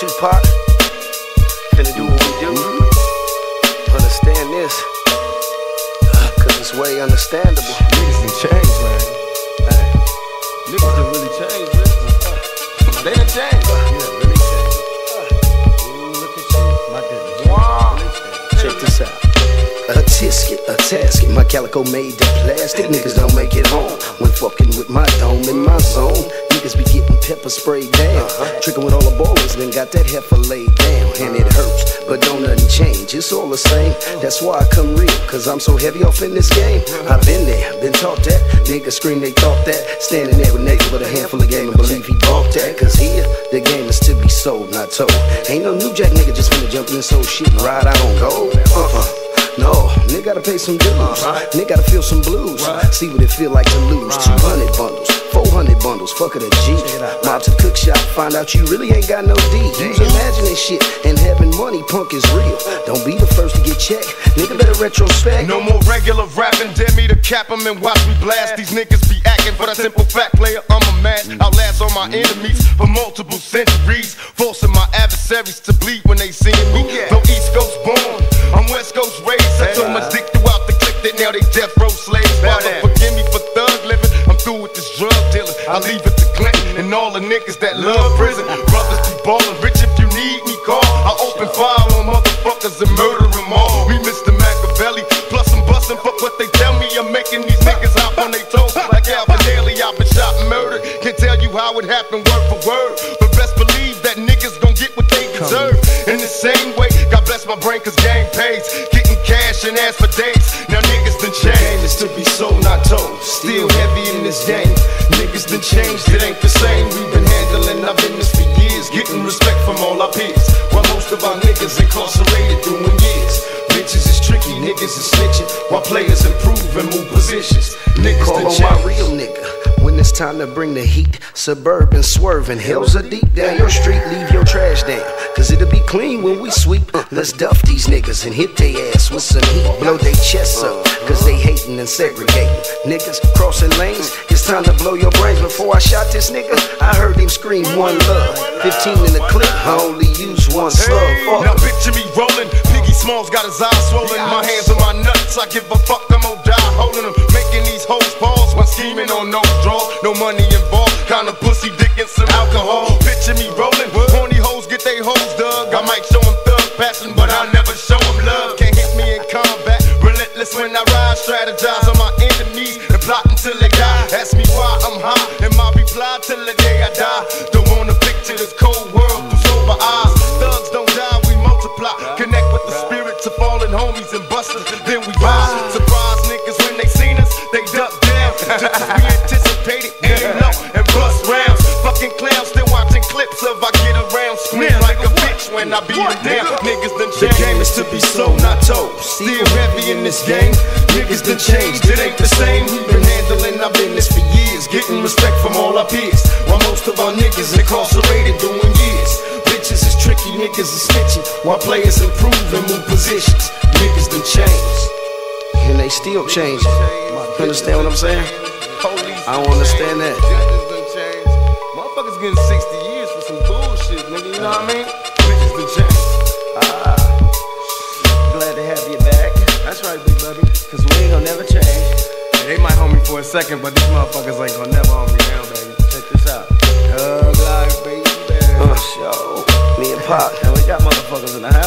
Tupac, finna do what we do. Understand this, cause it's way understandable. Niggas done changed, man. Hey, niggas done really changed, man. They done changed. Yeah, really changed. Ooh, look at you. My goodness. Wow. Check this out. A tisket, a tasket, my calico made of plastic. Niggas don't make it home when fucking with my dome in my zone. Niggas be getting pepper sprayed down, tricking with all the ballers, then got that heifer laid down. And it hurts, but don't nothing change, it's all the same. That's why I come real, cause I'm so heavy off in this game. I've been there, been taught that. Niggas scream they thought that. Standing there with niggas with a handful of game and believe he bought that. Cause here, the game is to be sold, not told. Ain't no new jack nigga just finna jump in this old shit and ride out on gold. No, nigga gotta pay some dues. Nigga gotta feel some blues. See what it feel like to lose. 200 bundles, 400 bundles, fuck it a G. Mob to the cook shop, find out you really ain't got no D. Use imagining shit and having money, punk is real. Don't be the first to get checked, nigga better retrospect. No more regular rapping, dare me to cap them and watch me blast. These niggas be acting for the simple fact, player, I'm a match. Outlast all my enemies for multiple centuries, forcing my adversaries to bleed when they see me. Though East Coast born, I'm West Coast raised. I so much dick throughout the clique that now they death row slaves. Father, forgive me for thug living. I'm through with this drug dealing. I leave it to Clinton and all the niggas that love prison. Brothers be ballin', rich if you need me, call. I open fire on motherfuckers and murder them all. We Mr. Machiavelli, plus I'm bustin'. Fuck what they tell me. I'm making these niggas hop on they toes like Alvin Daly. I've been shot and murdered. Can't tell you how it happened word for word, but best believe that niggas gon' get what they deserve. In the same way, God bless my brain cause gang pays. Getting cash and ask for dates. Now niggas done changed. It's to be sold, not told. Still heavy in this game. Niggas done changed, it ain't the same. We've been handling our business for years, getting respect from all our peers. While most of our niggas incarcerated doing years. Bitches is tricky, niggas is snitching, while players improve and move positions. Niggas Call on my real nigga when it's time to bring the heat. Suburban swerving, hills are deep down your street. Leave your trash down, cause it'll be clean when we sweep. Let's duff these niggas and hit they ass with some heat. Blow they chests up, cause they hating and segregating. Niggas crossing lanes, it's time to blow your brains. Before I shot this nigga, I heard him scream one love. 15 in the clip, I only use one slug. Now picture me rolling, Biggie Smalls got his eyes swollen. My hands on my nuts, I give a fuck, I'm gonna die holding them. Making these hoes pause when scheming on no draws. No money involved, kinda pussy, dick and some alcohol. Picture me rolling, horny hoes get they hoes dug. I might show them thug passion, but I'll never show them love. Can't hit me in combat, relentless when I ride. Strategize on my enemies and plot until they die. Ask me why I'm high, and my reply till the day I die. Don't wanna picture this cold world through sober eyes. Thugs don't die, we multiply. Connect with the spirits of fallen homies and busters, then we rise. Surprise niggas when they seen us, they duck down. Just as we anticipated, aim low and bust rounds. Fucking clowns still watching clips of I get around. Scream like a bitch when I beat them down. Niggas done changed. The game is to be sold, not told. Still heavy in this game. Niggas done changed, it ain't the same. We've been handling our business for years, getting respect from all our peers. While most of our niggas incarcerated doing years. Bitches is tricky, niggas is snitching, while players improve and move positions. Niggas done changed, and they still changing. Understand what I'm saying? I don't understand that. Motherfuckers getting 60 years for some bullshit, nigga, you know what I mean? Bitches done changed. Glad to have you back. That's right, big buddy. Cause we ain't gonna never change. Yeah, they might hold me for a second, but these motherfuckers ain't gonna never hold me down, baby. Check this out. Thug life, baby. Show. Me and Pop. And we got motherfuckers in the house.